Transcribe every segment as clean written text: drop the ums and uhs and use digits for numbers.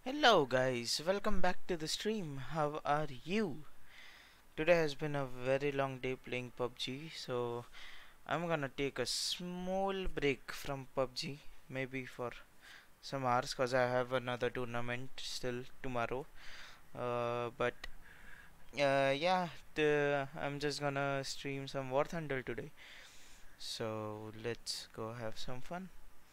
Hello guys, welcome back to the stream. How are you? Today has been a very long day playing PUBG, so I'm gonna take a small break from PUBG, maybe for some hours, cause I have another tournament still tomorrow. But yeah, I'm just gonna stream some War Thunder today. So let's go have some fun.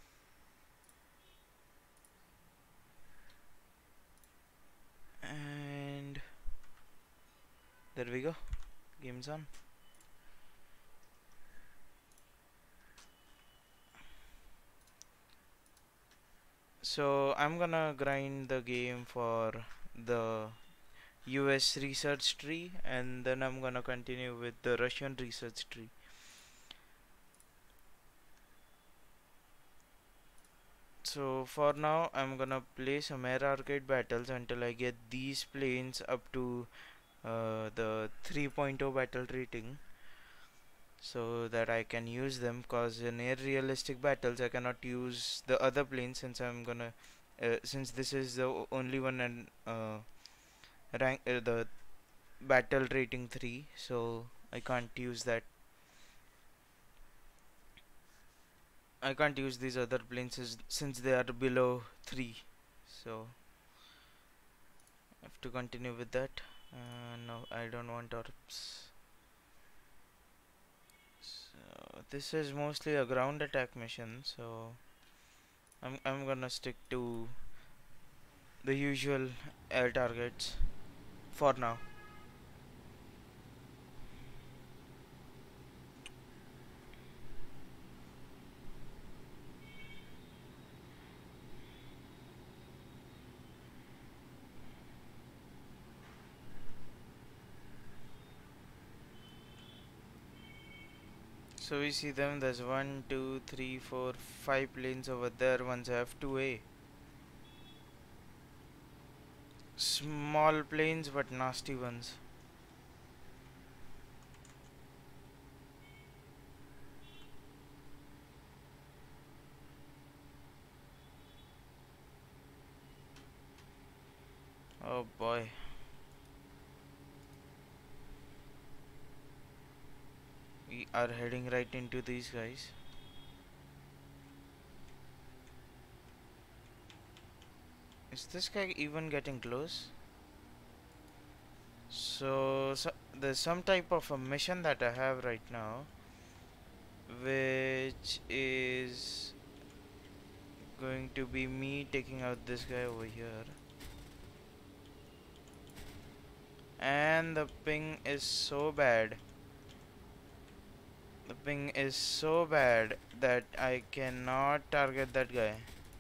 And there we go. Game's on. So I'm gonna grind the game for the US research tree, and then I'm gonna continue with the Russian research tree. So for now I'm gonna play some air arcade battles until I get these planes up to the 3.0 battle rating, so that I can use them, cause in air realistic battles I cannot use the other planes since since this is the only one and rank the battle rating 3, so I can't use that. I can't use these other planes since they are below 3, so I have to continue with that. No, I don't want orbs. So this is mostly a ground attack mission, so I'm gonna stick to the usual air targets for now. So we see them. There's 1, 2, 3, 4, 5 planes over there. One's F2A. Small planes but nasty ones. Oh boy. We are heading right into these guys. Is this guy even getting close? So there's some type of a mission that I have right now, which is going to be me taking out this guy over here. And the ping is so bad. The ping is so bad that I cannot target that guy.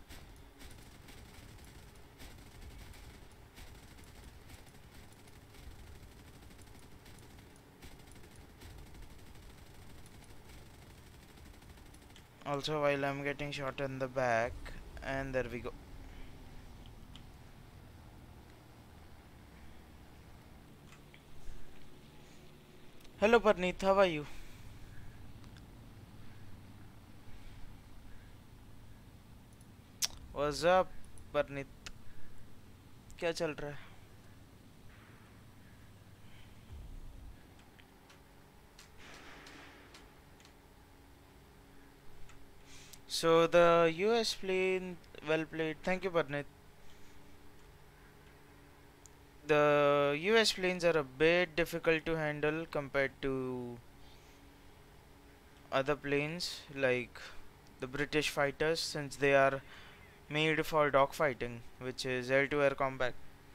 Also, while I'm getting shot in the back, and there we go. Hello Parneet, how are you? What's up Parneet? क्या चल रहा है? So the US plane, well played. Thank you Parneet. The US planes are a bit difficult to handle compared to other planes like the British fighters, since they are made for dogfighting, which is air to air combat.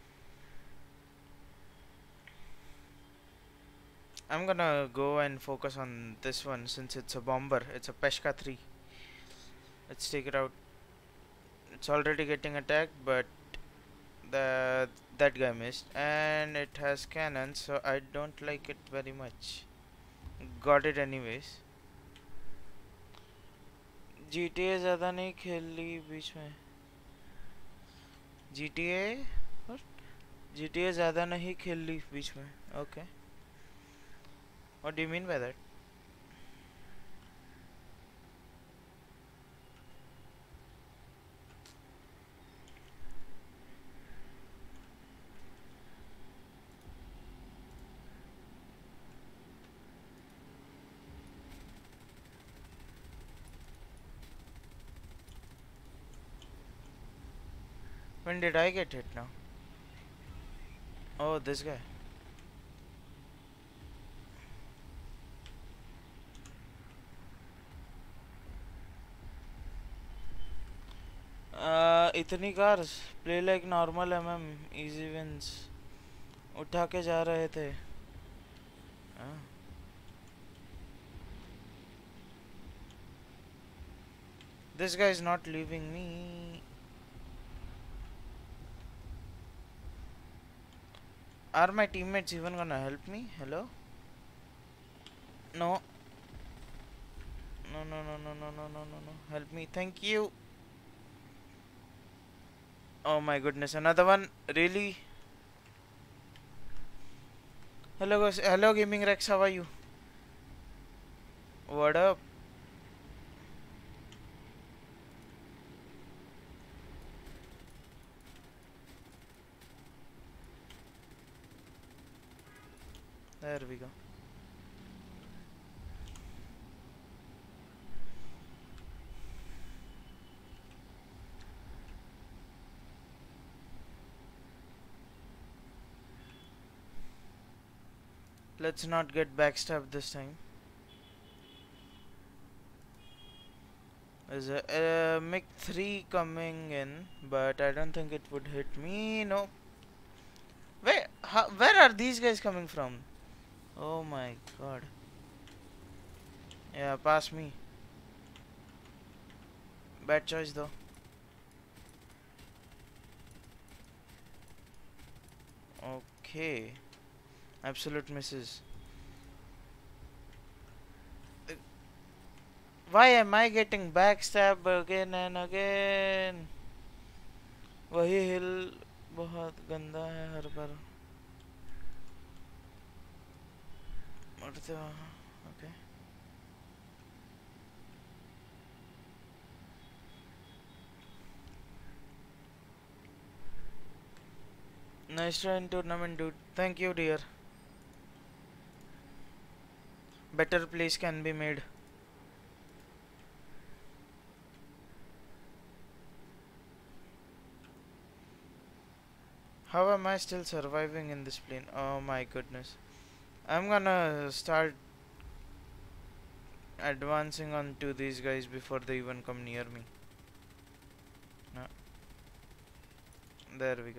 I'm gonna go and focus on this one since it's a bomber. It's a Peshka 3. Let's take it out. It's already getting attacked, but that guy missed, and it has cannons, so I don't like it very much. Got it anyways. GTA ज़्यादा नहीं खेल ली बीच में. GTA और GTA ज़्यादा नहीं खेल ली बीच में. Okay. What do you mean by that? When did I get hit now? Oh, this guy. इतनी cars play like normal hmm easy wins उठा के जा रहे थे. This guy is not leaving me. Are my teammates even gonna help me? Hello? No. No, no, no, no, no, no, no, no, no. Help me. Thank you. Oh my goodness. Another one. Really? Hello, guys. Hello, Gaming Rex. How are you? What up? There we go. Let's not get backstabbed this time. There's a MiG 3 coming in, but I don't think it would hit me. No. Where are these guys coming from? Oh my god. Yeah, pass me. Bad choice though. Okay. Absolute misses. Why am I getting backstabbed again and again? वही हिल बहुत गंदा है हर बार. मरते वहाँ. Okay. Nice try in tournament, dude. Thank you, dear. Better plays can be made. How am I still surviving in this plane? Oh my goodness. I'm gonna start advancing onto these guys before they even come near me. No. There we go.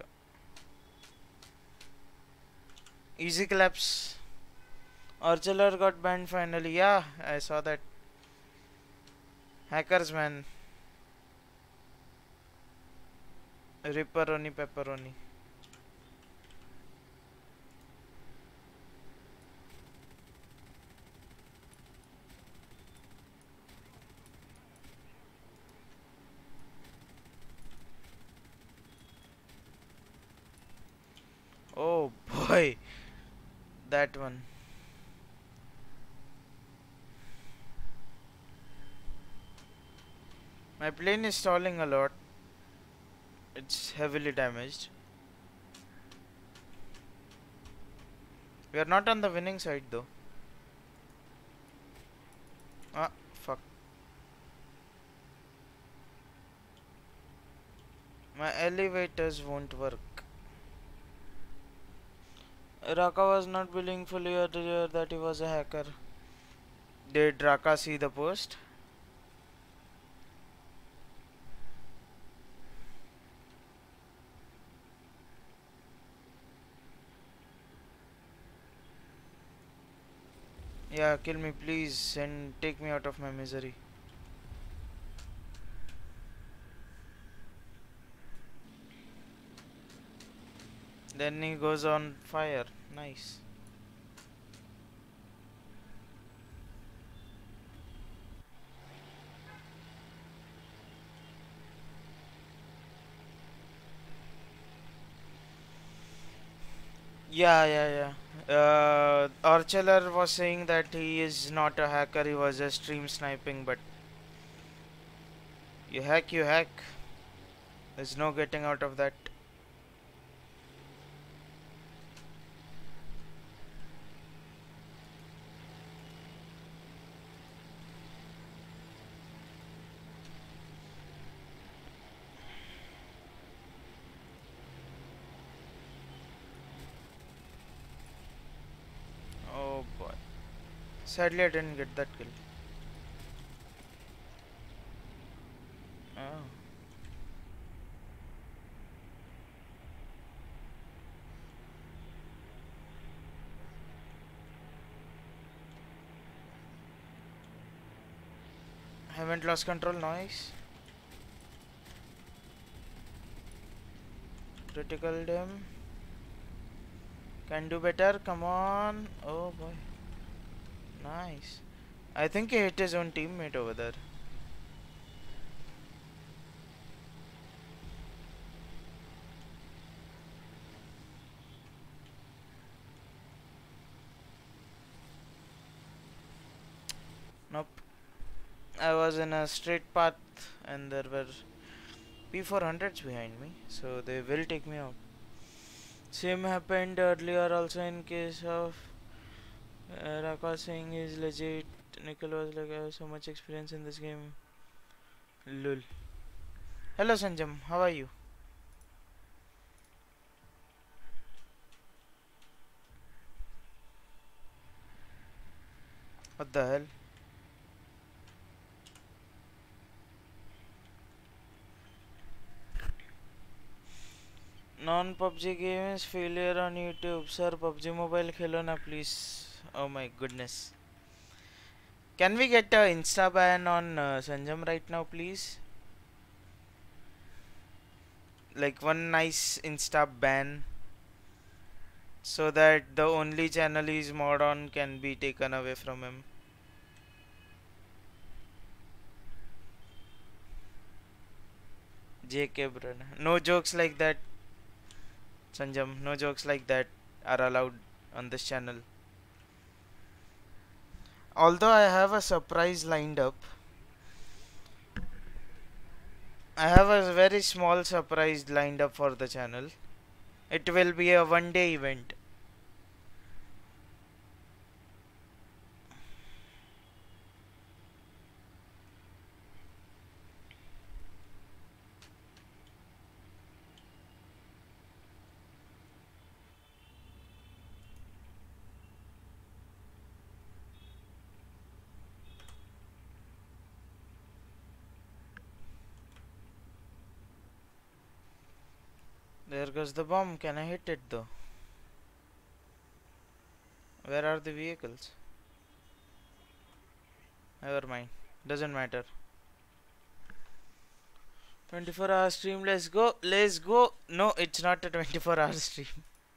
Easy collapse. Archer got banned finally. Yeah, I saw that. Hackers, man. Ripperoni pepperoni. Oh boy, that one. My plane is stalling a lot. It's heavily damaged. We are not on the winning side though. Ah, fuck. My elevators won't work. Raka was not willing fully earlier that he was a hacker. Did Raka see the post? Yeah, kill me please and take me out of my misery. Then he goes on fire. Nice. Yeah. Archer was saying that he is not a hacker, he was just stream sniping, but you hack. There's no getting out of that. Sadly, I didn't get that kill. Oh. Haven't lost control. Nice. Critical them. Can do better. Come on. Oh boy. Nice. I think he hit his own teammate over there. Nope. I was in a straight path and there were P400s behind me, so they will take me out. Same happened earlier also in case of Raka saying he's legit. Nickel was like, I have so much experience in this game. Lul. Hello Sanjam, how are you? What the hell? Non-PUBG games failure on YouTube. Sir, PUBG Mobile khelo na please. Oh my goodness. Can we get a Insta ban on Sanjam right now, please? Like one nice Insta ban, so that the only channel he's mod on can be taken away from him. JK brother. No jokes like that, Sanjam. No jokes like that are allowed on this channel. Although I have a surprise lined up. I have a very small surprise lined up for the channel. It will be a one-day event. There goes the bomb. Can I hit it though? Where are the vehicles? Never mind. Doesn't matter. 24-hour stream. Let's go. Let's go. No, it's not a 24-hour stream.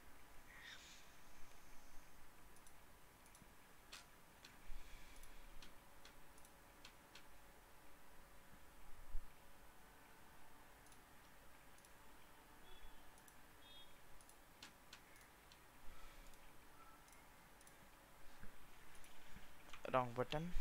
Wrong button.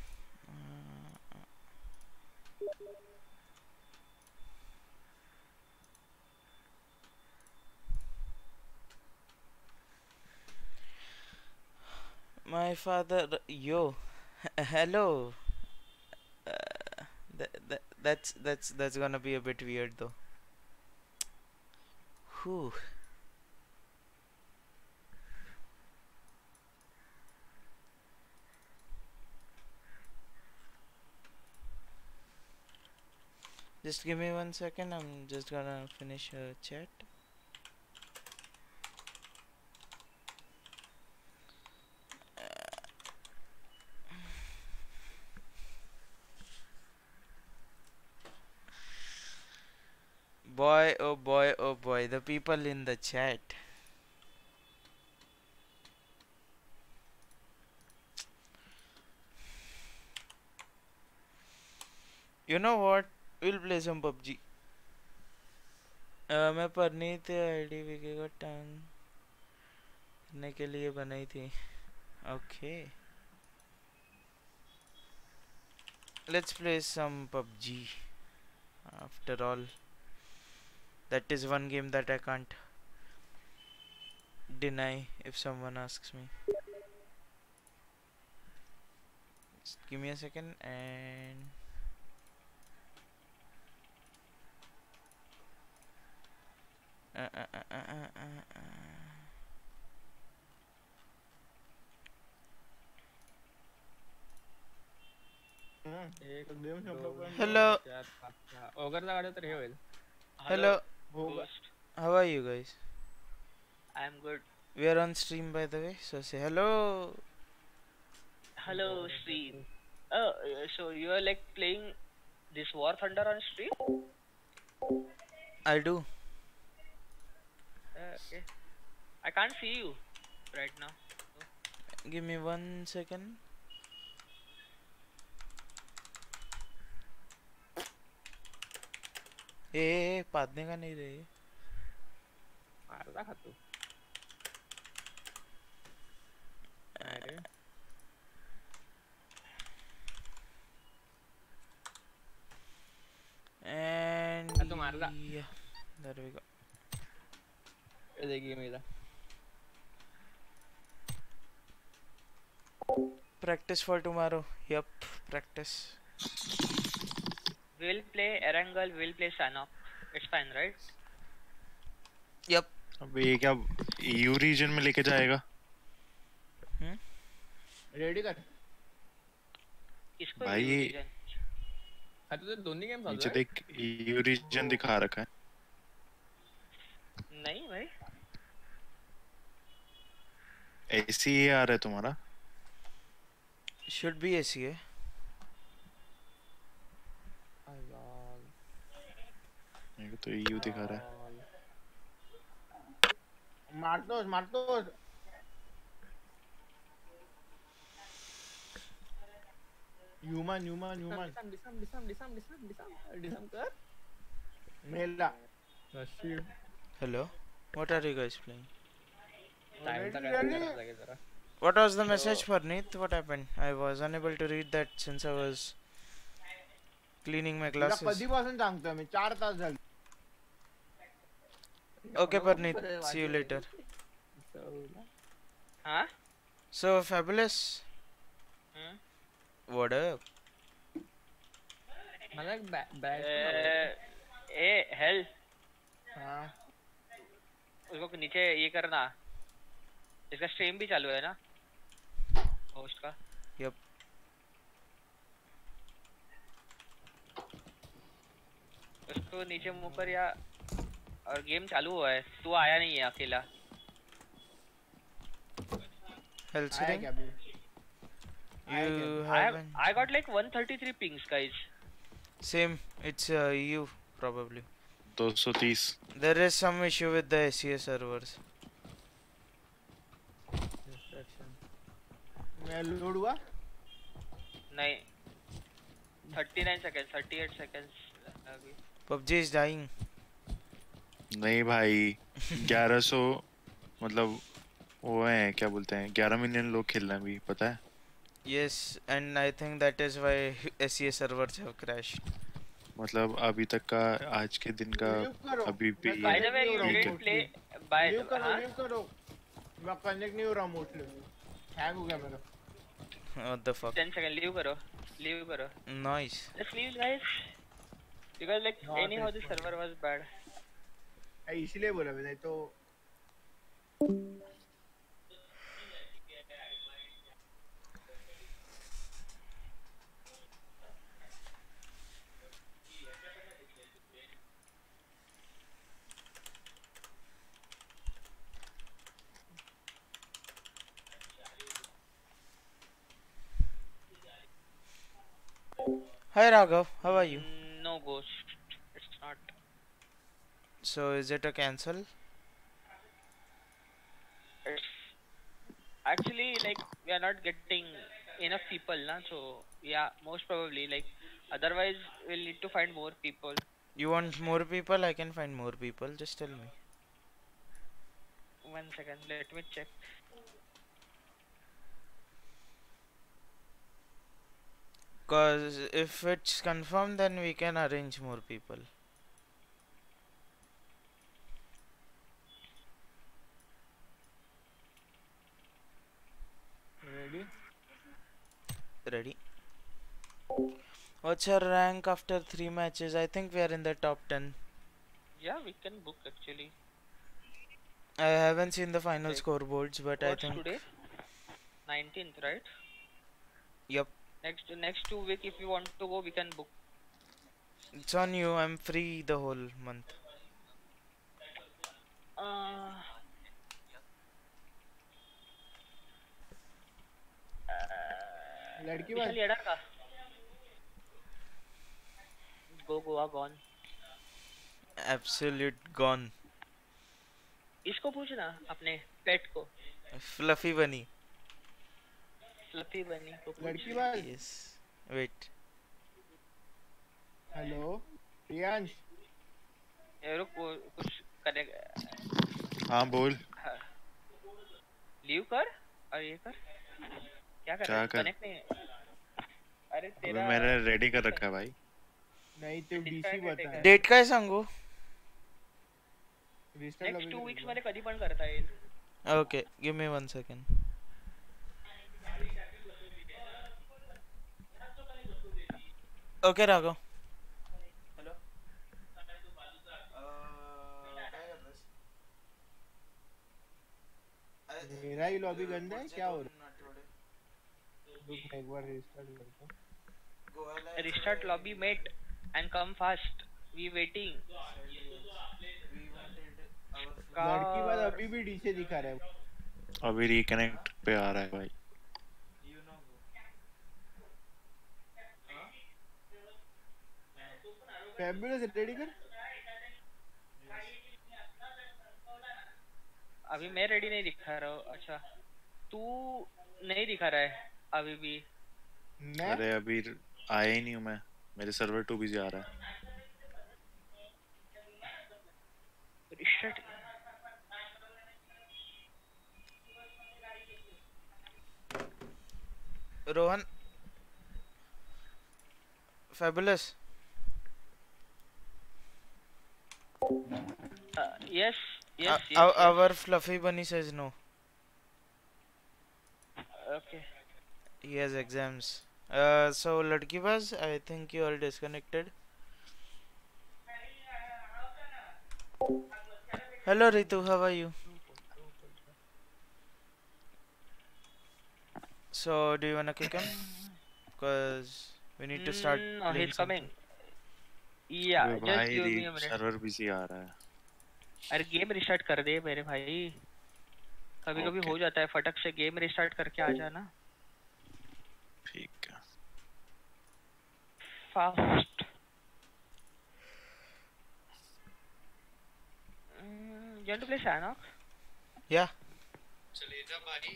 My father. Yo. Hello. That's gonna be a bit weird though. Whew. Just give me 1 second. I'm just gonna finish a chat. Boy, oh boy, oh boy, the people in the chat. You know what? We'll play some PUBG. मैं Preneet ID विके को टांग करने के लिए बनाई थी. Okay. Let's play some PUBG. After all, that is one game that I can't deny if someone asks me. Just give me a second and Hello. Hello. Hello. Ghost. How are you guys? I'm good. We are on stream by the way, so say hello. Hello, Street. So you are like playing this War Thunder on Street? I do. Okay. I can't see you right now. Give me 1 second. ए पादने का नहीं रे. मारला खा तू. अरे. And तू मारला. yeah, there we go. ये देखिए मेरा. Practice for tomorrow. Yup, practice. We'll play Erangel, we'll play Sanok. It's fine, right? Yup. अब ये क्या EU रीजन में लेके जाएगा? रेडी कर. किसको भाई EU region? हाँ तो दोनों गेम नीचे देख EU रीजन दिखा रखा है. नहीं भाई. ऐसी ये आ रहा है तुम्हारा? Should be ACA. मेरे को तो EU दिखा रहा है. मार दो. ह्यूमन. डिसम कर. मेला. Hello. What are you guys playing? Time तक लगे जरा. What was the message for Neet? What happened? I was unable to read that since I was cleaning my glasses. कधीपासून सांगतोय मी 4 तास झाले. Okay, Parneet. See you later. Huh? So fabulous. What up? मला एक bag. Hell. हाँ. उसको नीचे ये करना. इसका स्ट्रीम भी चालू है ना? होस्ट का. Yup. उसको नीचे मुंह कर या और गेम चालू हुआ है. तू आया नहीं है अकेला. Hell sitting. You haven't. I got like 133 pings, guys. Same. It's EU probably. 230. There is some issue with the SEA servers. मैं लोड हुआ. नहीं. 39 seconds, 38 seconds अभी. PUBG is dying. नहीं भाई 1100 मतलब वो है क्या बोलते हैं 11 मिलियन लोग खेल रहे हैं अभी पता है. Yes, and I think that is why SEA servers have crashed. मतलब अभी तक का आज के दिन का अभी भी. By the way, you didn't play by. Leave करो. मैं कनेक्ट नहीं हो रहा मोस्टली. हैंग हो गया मेरा. What the fuck? 10 seconds. Leave करो. Nice. Let's leave, guys. Because like anyhow the server was bad. इसलिए बोला मैंने तो. Hi Raghav, how are you? No ghost. It's not. So is it a cancel? It's actually like we are not getting enough people, na. So yeah, most probably like. Otherwise, we'll need to find more people. You want more people? I can find more people. Just tell me. 1 second. Let me check. Cause if it's confirmed, then we can arrange more people. Ready? What's your rank after 3 matches? I think we are in the top 10. Yeah, we can book actually. I haven't seen the final scoreboards, but I What's think today? 19th, right? Yep. Next 2 week, if you want to go, we can book. It's on you. I'm free the whole month. Uh, लड़की विशाल बात येडा का? Go Goa gone. Absolute gone. इसको पूछना अपने पेट को, Fluffy bunny. Fluffy बनी को पूछ. लड़की बात Yes. Wait. हेलो प्रियांश ये रुक कुछ करने. हाँ बोल लीव कर और ये कर. क्या कर रहा है? कर? कनेक्ट नहीं है. अरे अबे तेरा मैंने रेडी कर रखा है भाई. नहीं तो डीसी बता Date काय सांगू? रिस्टार्ट नेक्स्ट 2 लॉबी वीक्स मध्ये कधी पण करता येईल. Okay, give me 1 second. Okay, Raghav. Hello. मेरा ही लॉबी गंदा है क्या हो रहा है रुक मैं एक बार रिस्टार्ट करता हूं restart lobby mate and come fast. We waiting. लड़की बात अभी भी डीसी दिखा रहा है अभी रिकनेक्ट पे आ रहा है भाई. फैबुलस रेडी कर अभी मैं रेडी नहीं दिखा रहा हूँ. अच्छा तू नहीं दिखा रहा है अभी भी. मैं अरे अभी आया ही नहीं हूँ मैं. मेरे सर्वर टू बिजी आ रहा है. Restart. Rohan. Fabulous. Yes, yes, yes, Our fluffy bunny says no. Okay. He has exams. So ladki baz, I think you are disconnected. Hello Ritu, how are you? So do you wanna kick him? Because we need to start. No, playing he's coming. something. Yeah, अबे just भाई give me a minute. Server busy आ रहा है. अरे game restart कर दे मेरे भाई. कभी कभी Okay. हो जाता है. फटक से गेम रिस्टार्ट करके आ जाना. ठीक है. Fast. You want to play Shanok? Yeah. चलेगा भाई.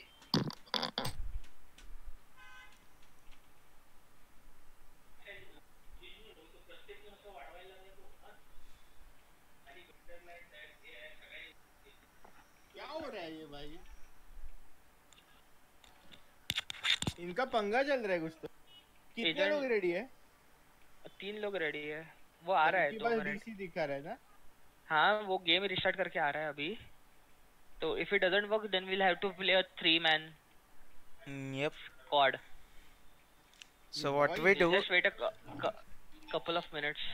क्या हो रहा है ये भाई इनका पंगा चल रहा है कुछ तो कितने Agent- लोग रेडी है 3 लोग रेडी है. वो आ रहा है 2 मिनट. डीसी दिखा रहा है ना हाँ वो गेम रिस्टार्ट करके आ रहा है अभी. तो if it doesn't work then we'll have to play a 3-man Yep. squad. So what we do? Just wait a couple of minutes.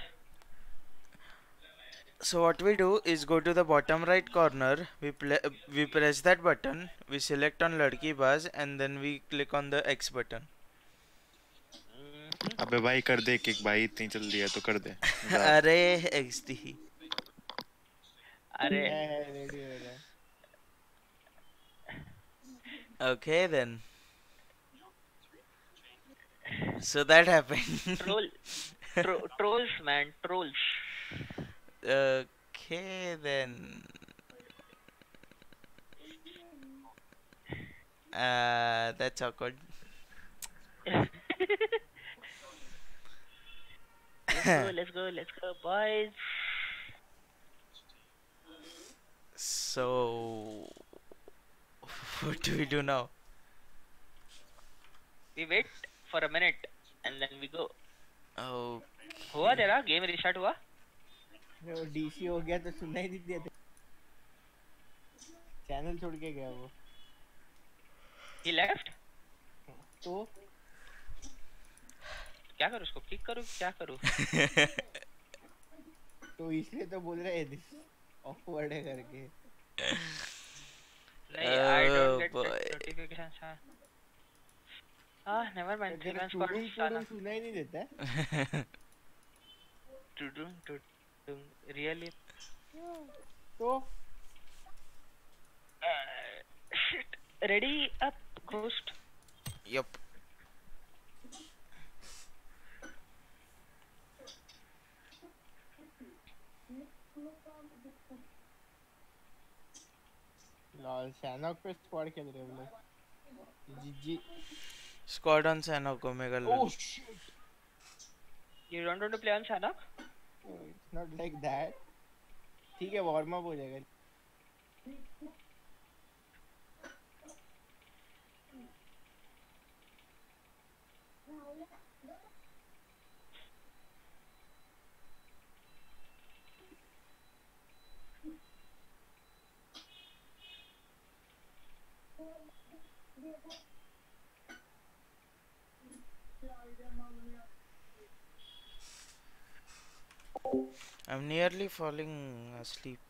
So what we do is go to the bottom right corner. We press that button. We select on ladki baz and then we click on the X button. अबे भाई कर दे kick भाई. इतनी जल्दी है तो कर दे. अरे XD. अरे रेडी हो रहा है Okay then. So that happened. trolls man, trolls. Okay then. That's awkward. Let's go boys. So what do we do now? We wait for a minute and then we go. Oh, हुआ तेरा game restart हुआ? वो DC हो गया तो सुनना ही नहीं दिया था चैनल छोड़ के गया वो He left? तो क्या करूँ उसको किक करूँ क्या करूँ? तो इसलिए तो बोल रहे हैं ऑकवर्ड है करके नहीं I don't Oh, get boy. notifications. never mind. तेरा 3 man squad टूडुंग Sana. टूडुंग सुनाई नहीं देता है? Tudung. Really? तो Shit. Ready up, Ghost. Yup. Lol Sanhok पे स्क्वाड खेल रहे हम लोग जीजी Squad on Sanok Omega. Oh shit You don't want to play on Sana? It's not like that ठीक है वार्म अप हो जाएगा I'm nearly falling asleep.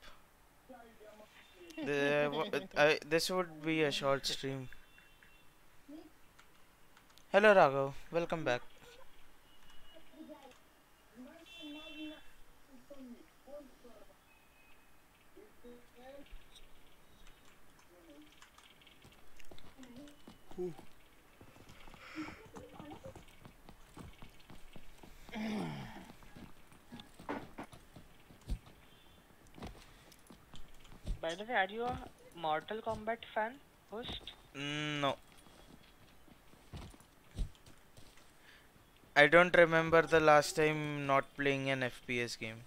This would be a short stream. Hello Raghav, welcome back. By the way, are you a Mortal Kombat fan, Ghost? No. I don't remember the last time not playing an FPS game.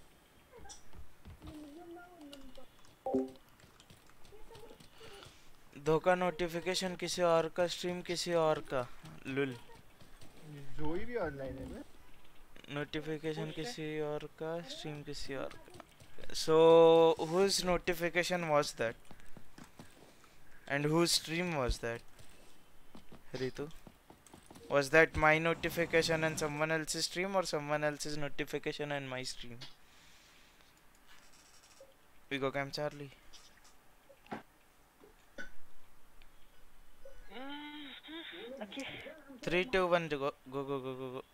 धोखा notification किसी और का stream किसी और का लुल जोई भी online है ना नोटिफिकेशन किसी और का स्ट्रीम किसी और का so whose notification was that and whose stream was that Ritu was that my notification and someone else's stream or someone else's notification and my stream we go Cam Charlie 3 2 1 go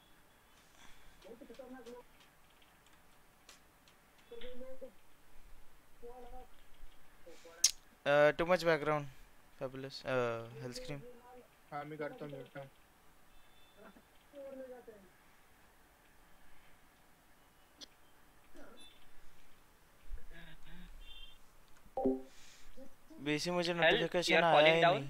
too much background fabulous health screen हाँ मैं करता हूँ mute बेसी मुझे notification आया ही नहीं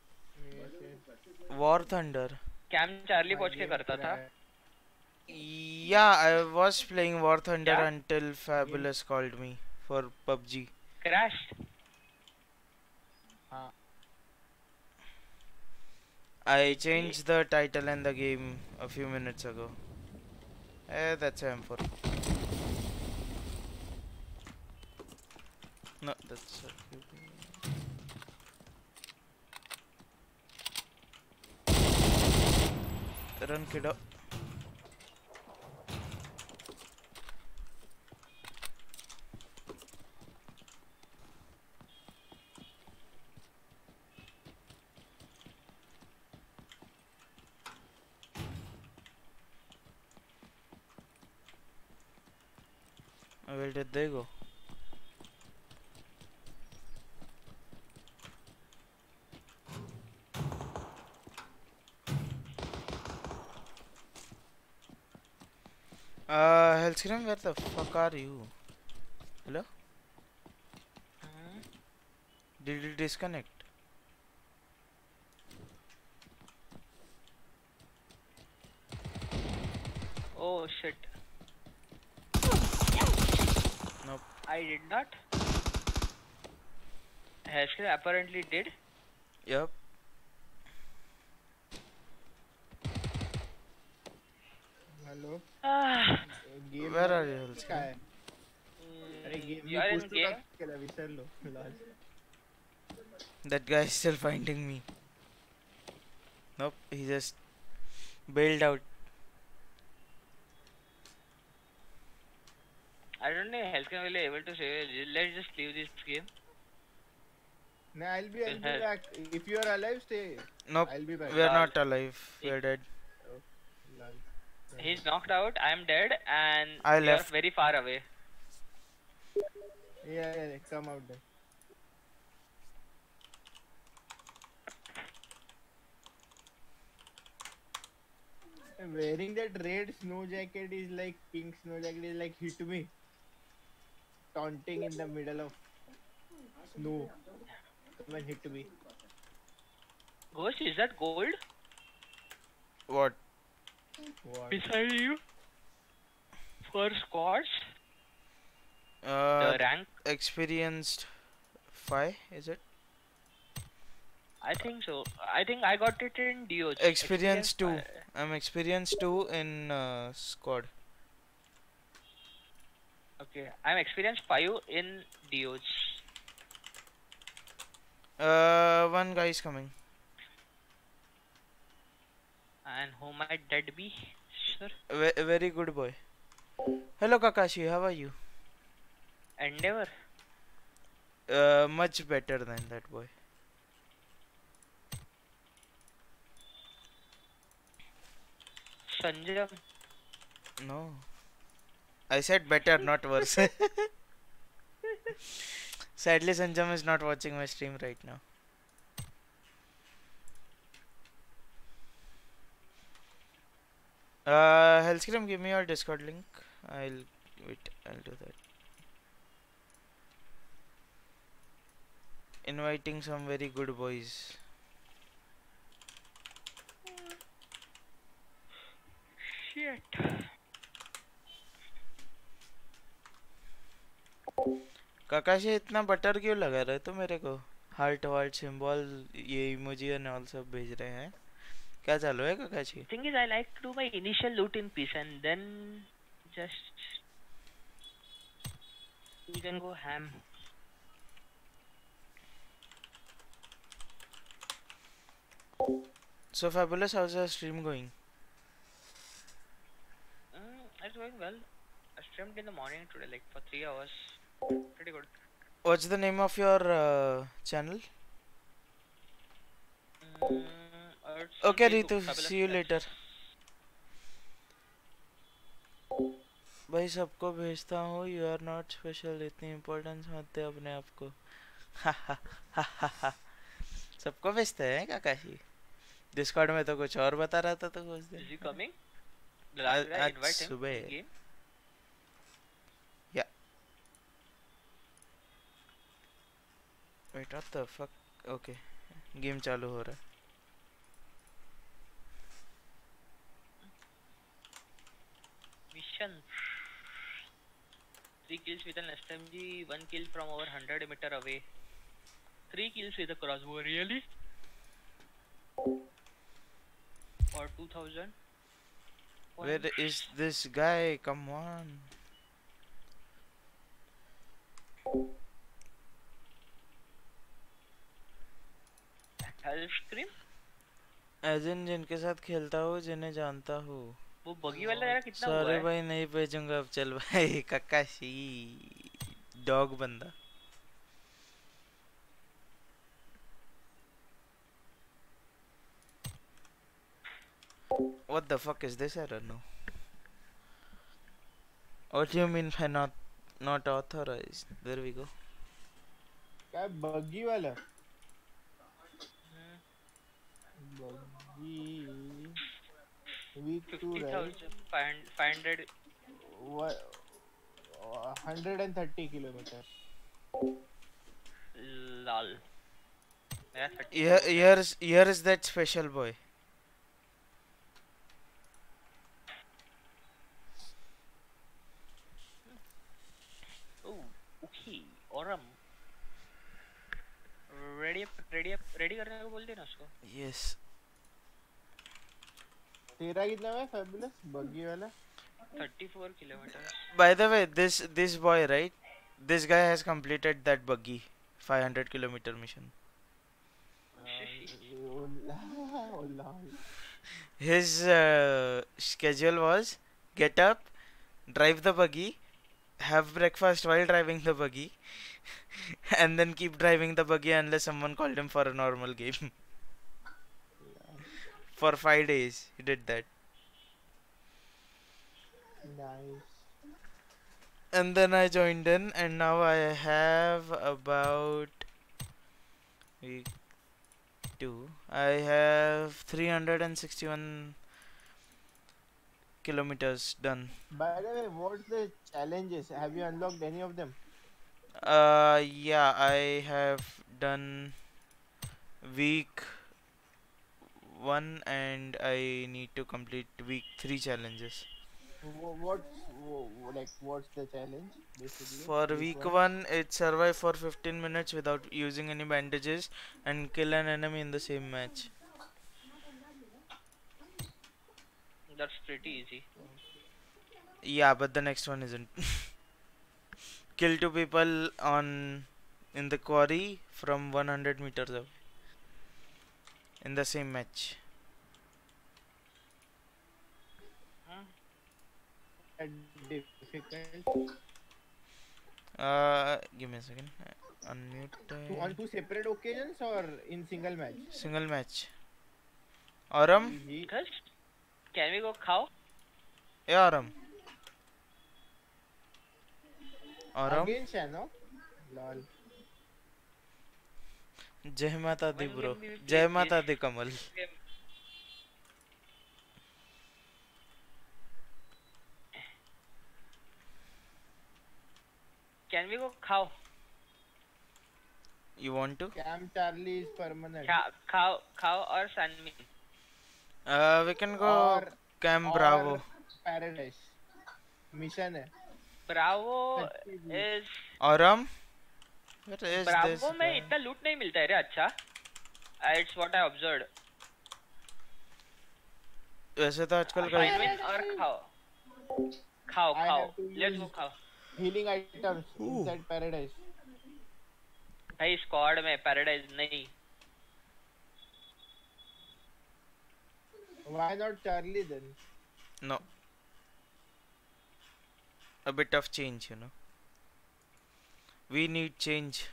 war thunder cam Charlie पहुंच के करता था Yeah, I was playing War Thunder until Fabulous called me for PUBG. Crashed. I changed the title and the game a few minutes ago. That's M4. No, that's run kiddo. Where did they go? Hellscream, where the fuck are you? Hello? Did you disconnect? Oh shit. Nope. I did not. Hashkin apparently did. Yep. Hello. Game Where are you, Hellscream? You are in game. That guy is still finding me. Nope, he just bailed out. I don't know Hellscream will be able to save it. Let's just leave this game. No, I'll Then be back. If you are alive, stay. Nope, I'll be back. we are lol. not alive. We He- are dead. Oh, lol. He's knocked out. I'm dead, and I you're left. very far away. Yeah, come out then. Wearing that red snow jacket is like pink snow jacket is like hit me. Taunting in the middle of snow. Come and hit me. Ghost, is that gold What? What? beside you for squads? Uh, The rank? experienced 5, is it? I think so. I think I got it in DOs. Experience 2. five. I'm experienced 2 in squad. Okay, I'm experienced 5 in DOs. One guy is coming. And who might that be, sir? Very good boy. Hello Kakashi, how are you? Endeavor. Much better than that boy. Sanjay. No. I said better, not worse. Sadly, Sanjam is not watching my stream right now. Hellscream, give me your Discord link. I'll wait. I'll do that. Inviting some very good boys. Shit. काकाशी इतना butter क्यों लगा रहे तो मेरे को heart वार्ट symbol ये emoji and all सब भेज रहे हैं क्या चालू है काकाशी Thing is, I like to do my initial loot in peace and then just we can go ham. So fabulous, how's the stream going? It's going well. I streamed in the morning today, like for 3 hours. Pretty good. What's the name of your channel? It's Okay on Ritu, Facebook, Fabulous see you Pets. later. भाई सबको भेजता हूँ you are not special इतनी importance मत दे अपने आप को सबको भेजते हैं काकाशी डिस्कॉर्ड में तो कुछ और बता रहा था तो कुछ Is दिन he coming? The last guy, आज invite him. सुबह Game. या wait what the fuck okay game चालू हो रहा है Mission. 3 kills with an SMG, 1 kill from over 100 meter away. 3 kills with a crossbow, really? Or 2000? where is this guy come on Hell scream? एज इन जिनके साथ खेलता हूँ जिन्हें जानता हूँ वो बगी वाला जरा कितना हुआ सॉरी है? भाई नहीं भेजूंगा अब चल भाई काकाशी डॉग बंदा What the fuck is this error now? What do you mean by not authorized? There we go. क्या बग्गी वाला Hmm, बग्गी week 2 right 50,000, 500. 130 kilometer Lol. मेरा 30 Here is that special boy. Oh, okay. Aurum. Ready करने को बोल देना उसको. Yes. तेरा कितना है फैबुलस बग्गी वाला 34 kilometers. By the way, this boy, right? This guy has completed that buggy 500-kilometer mission. oh lol His schedule was get up, drive the buggy, have breakfast while driving the buggy, and then keep driving the buggy unless someone called him for a normal game. For 5 days, he did that. Nice. And then I joined in, and now I have about week 2. I have 361 kilometers done. By the way, what's the challenges? Have you unlocked any of them? Yeah, I have done week 1 and I need to complete week 3 challenges. What's the challenge basically? For Week week one. 1, it survive for 15 minutes without using any bandages and kill an enemy in the same match. That's pretty easy. Yeah, but the next one isn't. Kill 2 people on in the quarry from 100 meters away in the same match. Huh? Difficult. Give me a second. Unmute. On two separate occasions or in single match? Single match. Aram? Easy. Guys, can we go cow? Yeah, Aram. Aram? Again Shano? Lol. Jai Mata Di When bro. will we play Jai Mata this Di Kamal. game? Can we go cow? You want to? Camp Charlie is permanent. Cow or Sunbeam? We can go Or Camp Bravo. Paradise. Mission है. Bravo is Aram? What is Bravo this? में इतना लूट नहीं मिलता है रे अच्छा. It's what I observed. वैसे तो आजकल का Win or cow? Cow. I have to Let's use- go cow. Healing items inside Paradise. भाई स्क्वाड में पैराडाइज नहीं. Why not Charlie then? No. A bit of change, you know. We need change.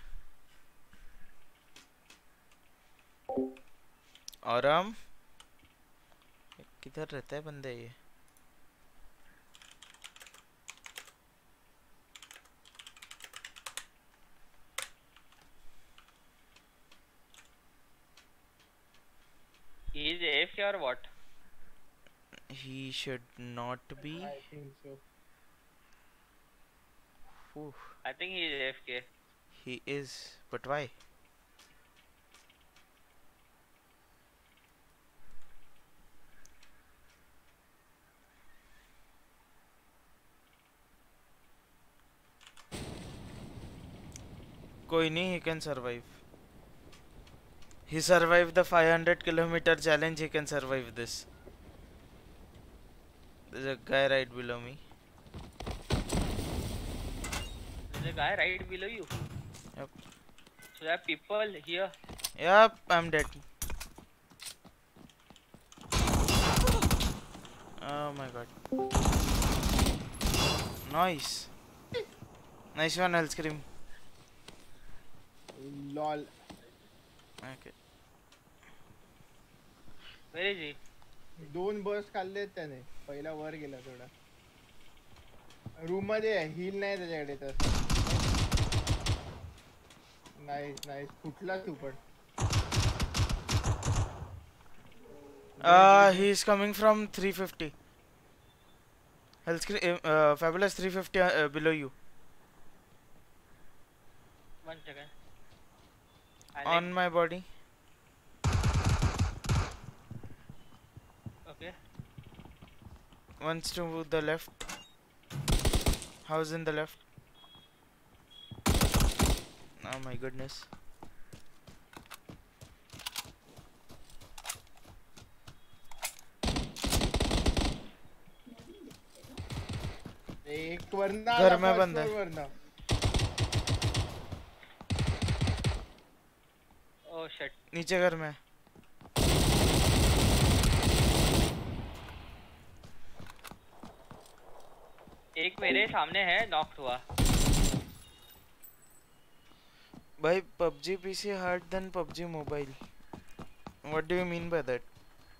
Aram? किधर रहता है बंदे ये? He is AFK or what? He should not be. I think so. Ooh, I think he is AFK. he is, but why? कोई नहीं, he can survive. He survived the 500-kilometer challenge. He can survive this. There's a guy right below me. There's a guy right below you. Yep. So there are people here. Yep, I'm dead. Oh my god. Nice. Nice one, I'll scream. Lol. Okay. Where is he? 2 बर्स खाल्ले त्याने. पहिला वर गेला थोडा. Room मध्ये heal नाही त्याच्याकडे तर. Nice फुटला तू पण. He's coming from 350. I'll scream. Fabulous 350 below you. 1 second. On my body. Okay. One's to the left. House in the left. Oh my goodness. एक वरना घर में बंद है. वरना. Oh shit. नीचे घर में. एक मेरे सामने है नॉक हुआ. भाई PUBG PC hard than PUBG mobile. What do you mean by that?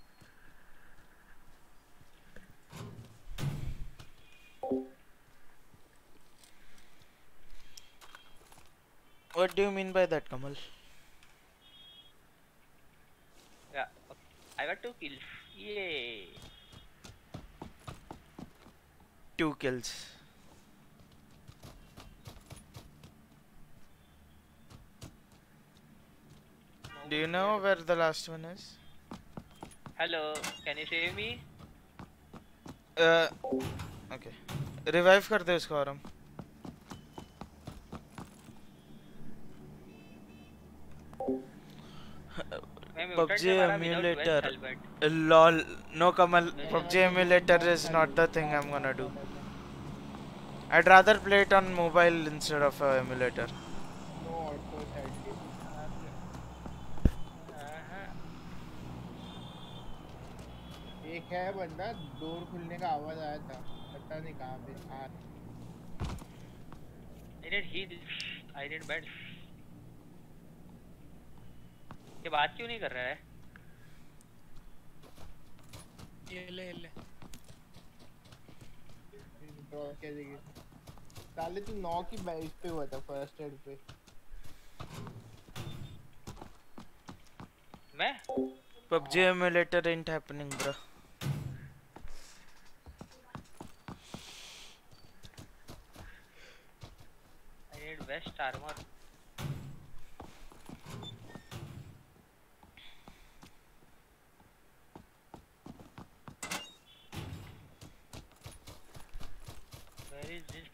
What do you mean by that, Kamal? Yeah. Okay. I got 2 kills. Yay. 2 kills. Do you know where the last one is? Hello. Can you save me? Okay. Revive कर दे उसको आराम. PUBG emulator. Lol. No, Kamal. PUBG emulator is not the thing I'm gonna do. I'd rather play it on mobile instead of a emulator. No auto sadly. एक है बंदा door खुलने का आवाज आया था पता नहीं कहाँ पे I need heals. I need beds. ये बात क्यों नहीं कर रहा है? ये ले ड्रॉप क्या देगी साले तू 9 की बेस पे हुआ था फर्स्ट एड पे मैं PUBG emulator ain't happening, bro. I need vest armor. Where is this?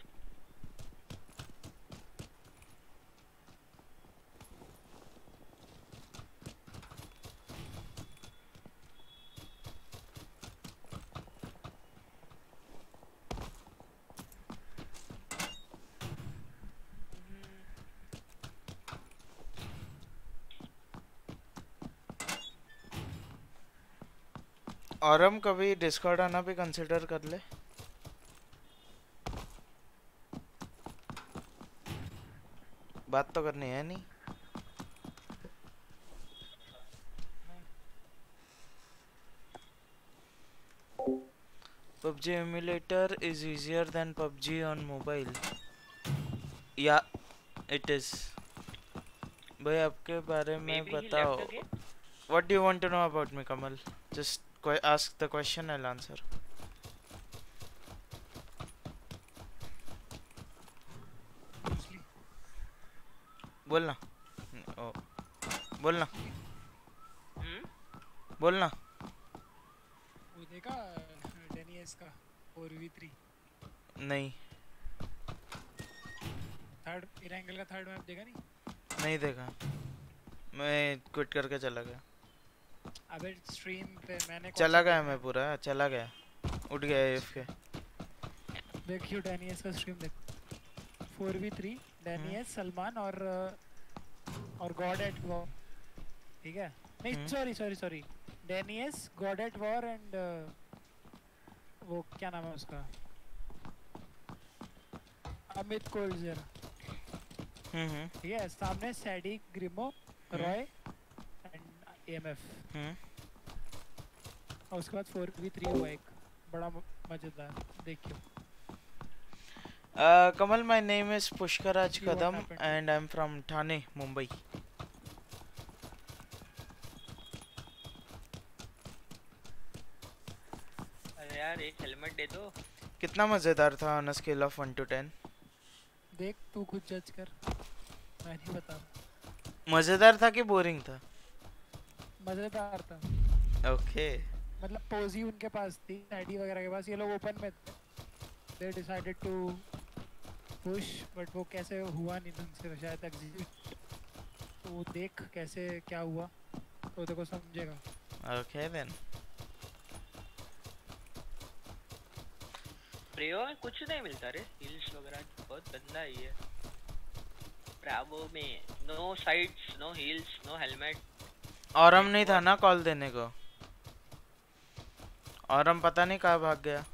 और हम कभी डिस्कॉर्ड आना भी कंसिडर कर ले. बात तो करनी है नहीं. PUBG emulator is easier than PUBG on mobile. Yeah, it is. भाई आपके बारे में Maybe he बताओ. left again? What do you want to know about me, Kamal? Just ask the question, I'll answer. बोलना. ओ बोलना. बोलना. वो देखा डेनियस का 4v3 नहीं. थर्ड इरेंगल का थर्ड मैप देखा नहीं देखा. मैं क्विट करके चला गया. अबे स्ट्रीम पे मैंने चला गया मैं पूरा चला गया. उठ गया AFK. देखियो डेनियस का स्ट्रीम देख 4v3 डेनियस सलमान और गॉड एट वॉर. ठीक है नहीं सॉरी डेनियस गॉड एट वॉर एंड वो क्या नाम है उसका अमित कोलजर. ठीक है सामने सैडी ग्रिमो रॉय एंड EMF. और उसके बाद 4v3 हुआ एक बड़ा मजेदार देखियो. Kamal, my name is Pushkaraj Kadam and I'm from Thane, Mumbai. अरे यार एक हेलमेट दे दो. कितना मजेदार था on a scale of 1 to 10? देख तू खुद जज कर मैं नहीं बता. मजेदार था कि बोरिंग था? मजेदार था. ओके. मतलब पोजी उनके पास थी आईडी वगैरह के पास. ये लोग ओपन में थे. They decided to push but वो कैसे हुआ नहीं ढंग से शायद एग्जीक्यूट. तो वो देख कैसे क्या हुआ तो देखो समझेगा. Okay then. प्रियो में कुछ नहीं मिलता रे. हिल्स वगैरह बहुत गंदा है ये. ब्रावो में no sides no hills no helmet. और हम नहीं था ना कॉल देने को. और हम पता नहीं कहाँ भाग गया.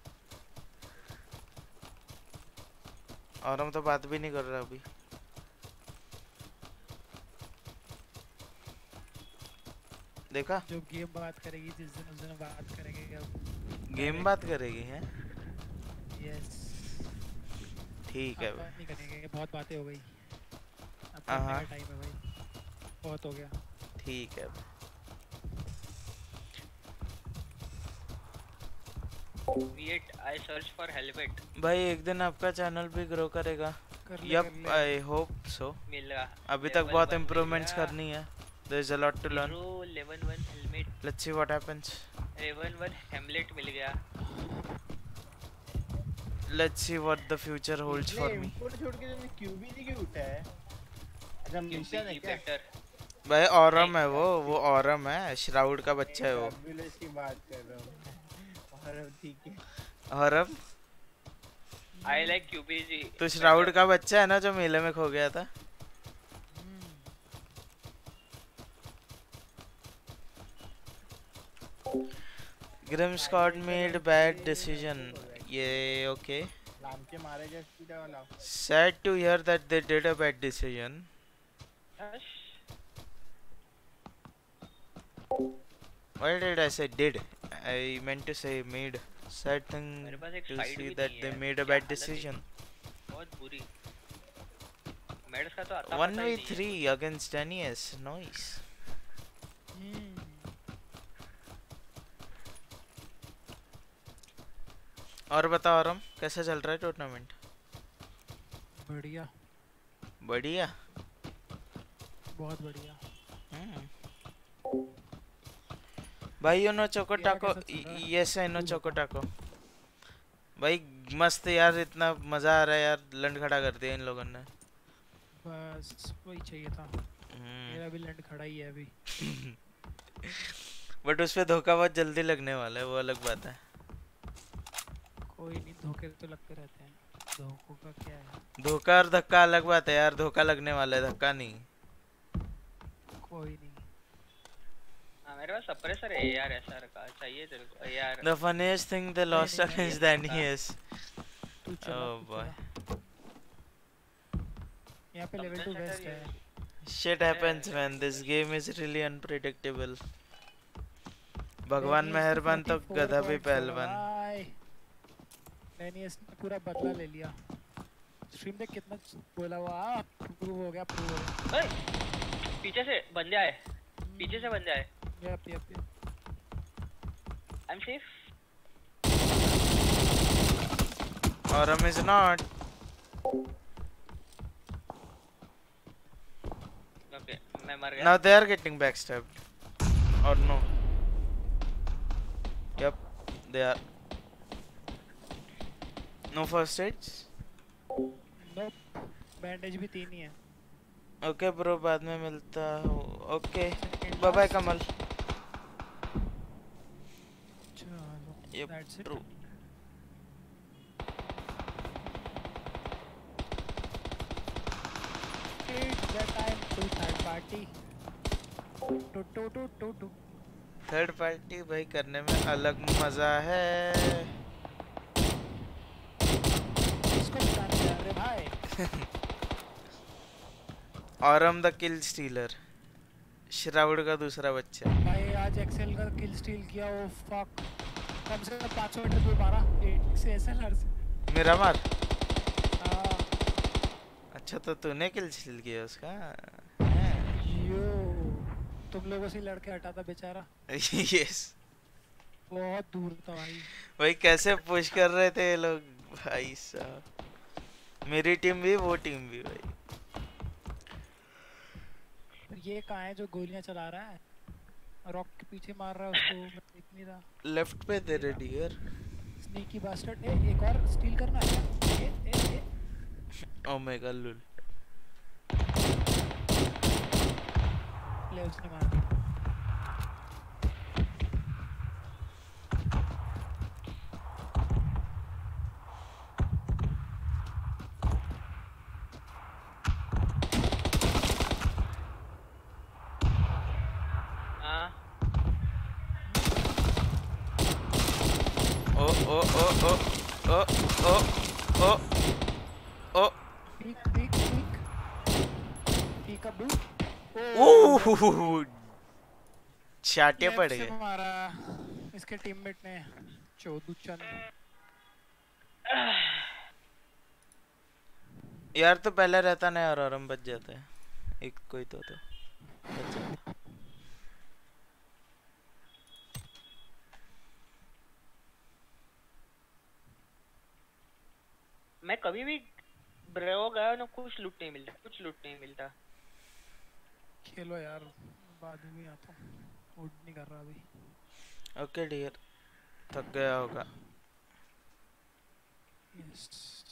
और हम तो बात भी नहीं कर रहा अभी. देखा? जो गेम बात करेगी जिस दिन उस दिन बात करेंगे अब। गेम बात करेगी है? यस। ठीक है। अब बात नहीं करेंगे, बहुत बातें हो गई। अब पढ़ने हाँ का टाइम है भाई, बहुत हो गया। ठीक है। Wait, I search for helmet. भाई एक दिन आपका चैनल भी ग्रो करेगा। कर ले यप, कर ले। I hope so. मिल गया। अभी तक Level बहुत 1 मिल इम्प्रूवमेंट्स गया। करनी है। There is a lot to learn. Hero level 1 helmet. Let's see what happens. Level 1 हेमलेट मिल गया। Let's see what the future holds इतने फॉर मी। इम्पोर्ट छोड़ के तुमने क्यूबी क्यों उठा है? अच्छा मिशन है QBG क्या? बेटर। भाई ऑरम है वो ऑरम है, श्राउड का बच्चा है वो। फैबुलस की बात कर रहा हूँ। और ठीक है। Aurum I like QBG. तो श्राउड का बच्चा है ना जो मेले में खो गया था। Grim Scott made bad decision. ये ओके। नाम के मारे जा सीधा वाला। Sad to hear that they did a bad decision. Why did I say did? I meant to say made. Sad thing मेरे पास एक to side see भी that नहीं they है, made a क्या bad हालत है? decision. बहुत बुरी। मेड्स का तो आता पता ही नहीं है। 1v3 against NES. Nice. और बता आरम कैसा चल रहा है टूर्नामेंट? बढ़िया बढ़िया। बहुत बढ़िया। भाई यू नो चोको तेरा टाको। कैसा चल रहा है? यस आई नो तू चोको बता। टाको। भाई मस्त यार, इतना मजा आ रहा है यार, लंड खड़ा कर दिया इन लोगों ने। बस वही चाहिए था। मेरा भी लैंड खड़ा ही है अभी। बट उस पे धोखा बहुत जल्दी लगने वाला है, वो अलग बात है। कोई नहीं, धोखे तो लगते रहते हैं, धोखों का क्या है। धोखा और धक्का अलग बात है यार, धोखा लगने वाला है, धक्का नहीं। कोई नहीं। हाँ मेरे पास सप्रेसर है यार, SR का चाहिए तेरे को यार। The funniest thing they lost नहीं, against the NES. तू चला, Oh तू boy. चला। यहाँ पे लेवल 2 वेस्ट है। Shit happens man, this game is really unpredictable. भगवान मेहरबान तो गधा भी पहलवान। NES ने पूरा बदला ले लिया। स्ट्रीम देख कितना बोला हुआ, प्रूव हो गया, प्रूव हो गया। पीछे से बंदे आए, पीछे से बंदे आए। Yup yup yup. I'm safe. Aurum is not. Okay, मैं मर गया। Now they are getting backstabbed. Or no? Yep, they are. No first aids? Nope, bandage भी 3 ही है। Okay bro, बाद में मिलता हूँ। Okay, bye bye कमल। चलो, that's it. True. It's the time to third party. Two. Third party भाई करने में अलग मजा है। इसको बताने जा रहे भाई। Aurum the kill stealer. Shroud का दूसरा बच्चा। भाई आज एक्सेल का किल स्टील किया, ओ फक। कम से कम 500 मीटर दूर मारा 8 से SLR से। मेरा मार। हाँ। अच्छा तो तूने किल स्टील किया उसका? यो, तुम लोगों से लड़के हटा था बेचारा। यस। बहुत दूर था भाई। भाई कैसे पुश कर रहे थे ये लोग भाई साहब। मेरी टीम भी वो टीम भी भाई। ये कहाँ है जो गोलियां चला रहा है? रॉक के पीछे मार रहा है उसको, मैं देख नहीं रहा। लेफ्ट पे तेरे डियर। Sneaky bastard. एक और स्टील करना है क्या? Omega lol. ले उसने मार। चाटे पड़ लेफ्ट से गए। मारा इसके टीममेट ने चौधू चंद। यार तो पहले रहता ना यार, और हम बच जाते हैं। एक कोई तो बच जाता। मैं कभी भी ब्रेवो गया ना, कुछ लूट नहीं मिलता, कुछ लूट नहीं मिलता। खेलो यार, बाद में आता हूँ, मूड नहीं कर रहा अभी। ओके डियर, थक गया होगा। Yes.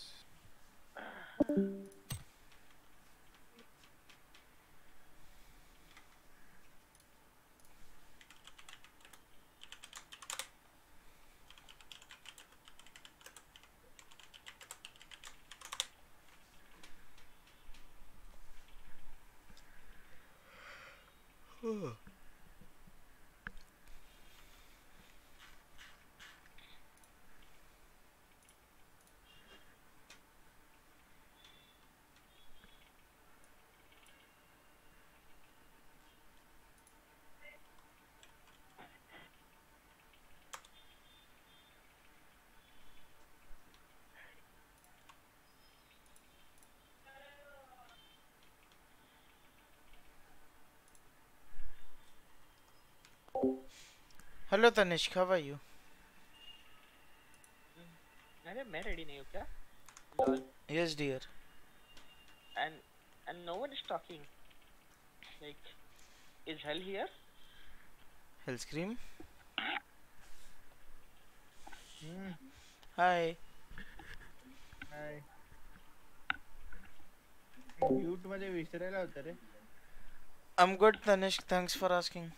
Hello Tanishk, how are you? अरे मैं रेडी नहीं हूँ क्या? Lol. Yes dear. And no one is talking. Like, is hell here? Hell scream. Hmm. Hi. Hi. Mute मध्ये विसरायला होतं रे. I'm good Tanishk, thanks for asking.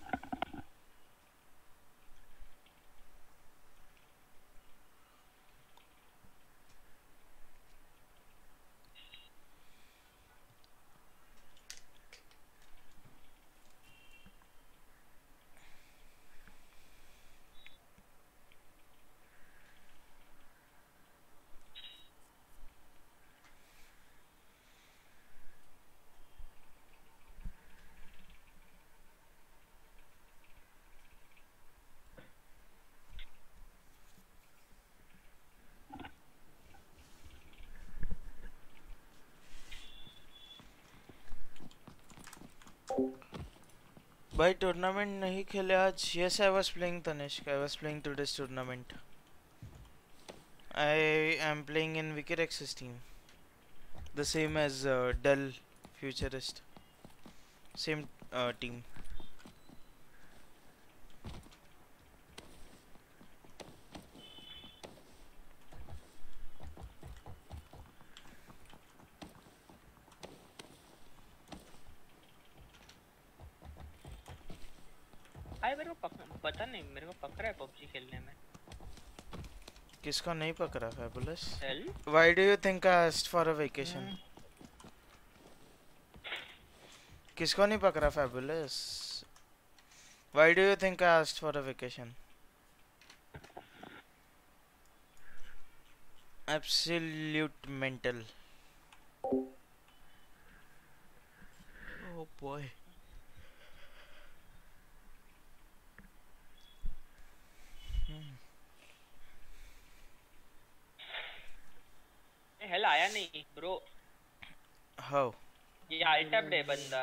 भाई टूर्नामेंट नहीं खेले आज? Yes, I was playing Tanishk. I was playing today's tournament. I am playing in Wikirex's team. The same as Dell Futurist. Same team. भाई मेरे को पता नहीं, मेरे को पकड़ा है पबजी खेलने में। किसको नहीं पकड़ा Fabulous? Hell? Why do you think I asked for a vacation? किसको नहीं पकड़ा Fabulous? Why do you think I asked for a vacation? Absolute mental. Oh boy. Hell आया नहीं ब्रो। How? ये अल्टैप्ड है बंदा।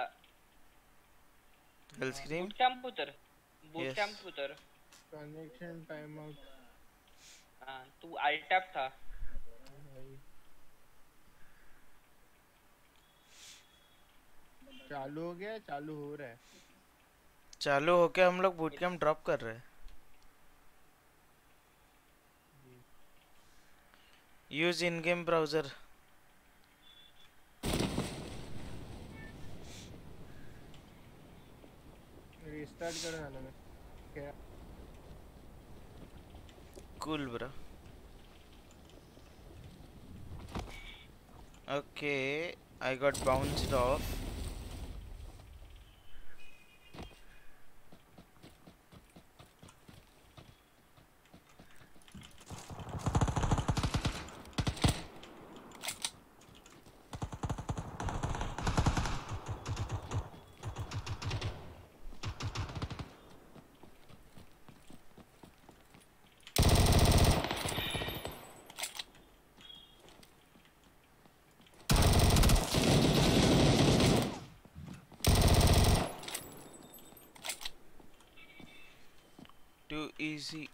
Hell scream? बूट कैंप उतर, boot Yes. Camp उतर। Connection time out. हाँ तू अल्टैप था। चालू हो गया, चालू हो रहा है। चालू होके हम लोग बूट कैंप ड्रॉप कर रहे हैं। Use in game browser. Restart कर ना मैं क्या? Cool bro. Okay, I got bounced off. Too easy.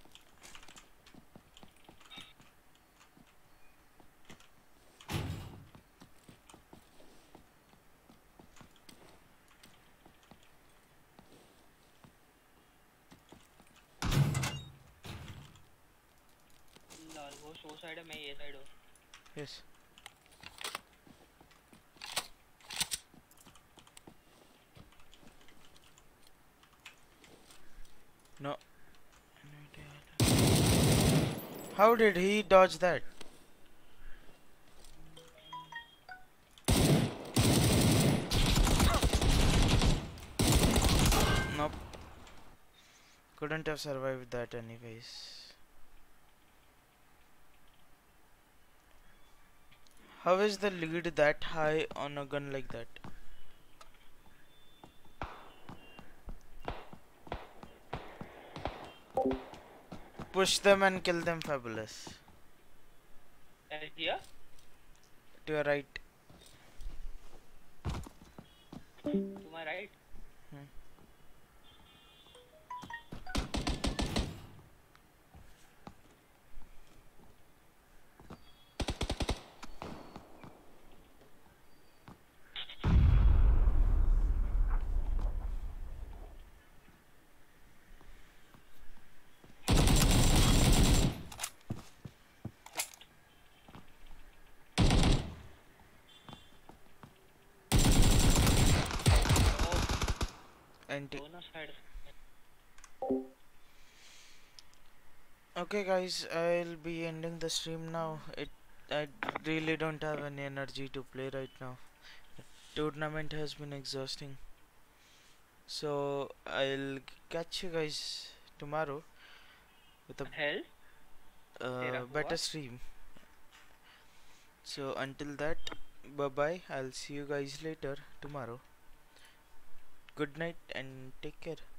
Lol वो साइड है मैं ये साइड हूँ Yes. No. How did he dodge that? Nope. Couldn't have survived that anyways. How is the lead that high on a gun like that? Push them and kill them, fabulous. here To your right. to my right And दोनों side okay, guys, I'll be ending the stream now. I really don't have any energy to play right now. Tournament has been exhausting. So I'll catch you guys tomorrow with a hell तेरा हुआ better stream. So until that, bye bye. I'll see you guys later tomorrow. Good night and take care.